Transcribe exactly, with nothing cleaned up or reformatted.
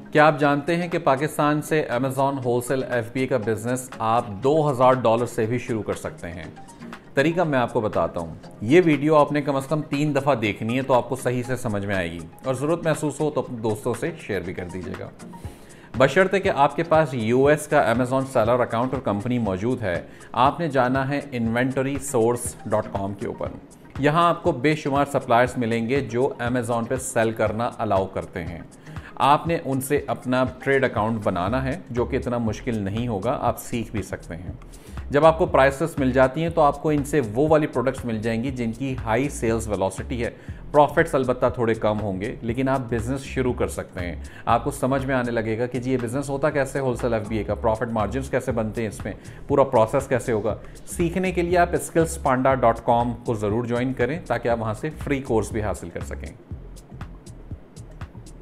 क्या आप जानते हैं कि पाकिस्तान से अमेज़ॉन होलसेल एफबीए का बिजनेस आप दो हज़ार डॉलर से भी शुरू कर सकते हैं। तरीका मैं आपको बताता हूँ। ये वीडियो आपने कम से कम तीन दफ़ा देखनी है तो आपको सही से समझ में आएगी, और ज़रूरत महसूस हो तो अपने दोस्तों से शेयर भी कर दीजिएगा। बशर्ते कि आपके पास यूएस का अमेज़ॉन सेलर अकाउंट और कंपनी मौजूद है, आपने जाना है इन्वेंटरी सोर्स डॉट कॉम के ऊपर। यहाँ आपको बेशुमार सप्लायर्स मिलेंगे जो अमेज़ॉन पे सेल करना अलाउ करते हैं। आपने उनसे अपना ट्रेड अकाउंट बनाना है, जो कि इतना मुश्किल नहीं होगा, आप सीख भी सकते हैं। जब आपको प्राइसेस मिल जाती हैं तो आपको इनसे वो वाली प्रोडक्ट्स मिल जाएंगी जिनकी हाई सेल्स वेलोसिटी है। प्रॉफिट्स अलबत्ता थोड़े कम होंगे, लेकिन आप बिजनेस शुरू कर सकते हैं। आपको समझ में आने लगेगा कि जी ये बिजनेस होता कैसे, होलसेल एफबीए का प्रॉफिट मार्जिन्स कैसे बनते हैं, इसमें पूरा प्रोसेस कैसे होगा। सीखने के लिए आप स्किल्स पांडा डॉट कॉम को ज़रूर ज्वाइन करें ताकि आप वहाँ से फ्री कोर्स भी हासिल कर सकें।